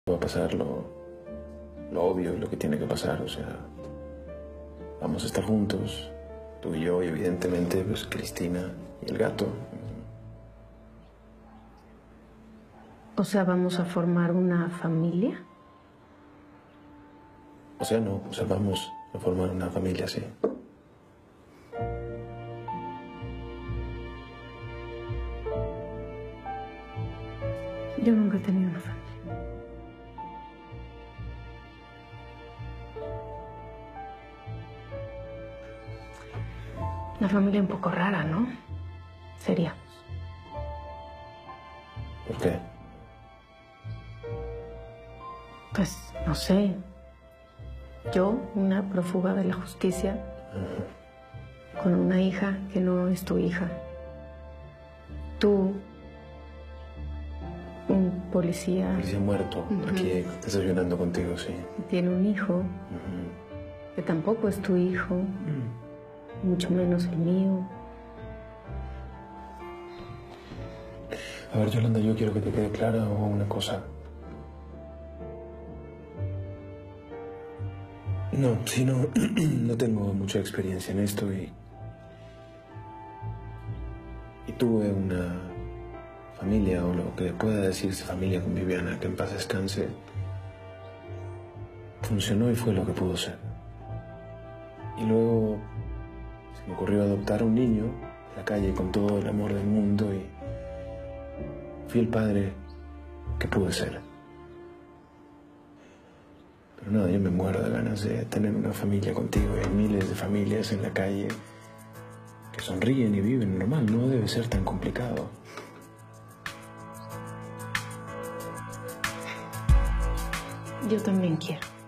Va a pasar lo obvio, lo que tiene que pasar, o sea, vamos a estar juntos, tú y yo, y evidentemente, pues, Cristina y el gato. O sea, ¿vamos a formar una familia? O sea, no, o sea, vamos a formar una familia, sí. Yo nunca he tenido una familia. Una familia un poco rara, ¿no? Seríamos. ¿Por qué? Pues, no sé. Yo, una prófuga de la justicia, con una hija que no es tu hija. Tú, un policía... Policía muerto, aquí desayunando contigo, sí. Tiene un hijo que tampoco es tu hijo, mucho menos el mío. A ver, Yolanda, yo quiero que te quede clara una cosa. No, si no, no tengo mucha experiencia en esto y tuve una familia, o lo que pueda decirse familia con Viviana, que en paz descanse. Funcionó y fue lo que pudo ser. Y luego se me ocurrió adoptar a un niño en la calle con todo el amor del mundo y fui el padre que pude ser. Pero nada, yo me muero de ganas de tener una familia contigo. Hay miles de familias en la calle que sonríen y viven normal. No debe ser tan complicado. Yo también quiero.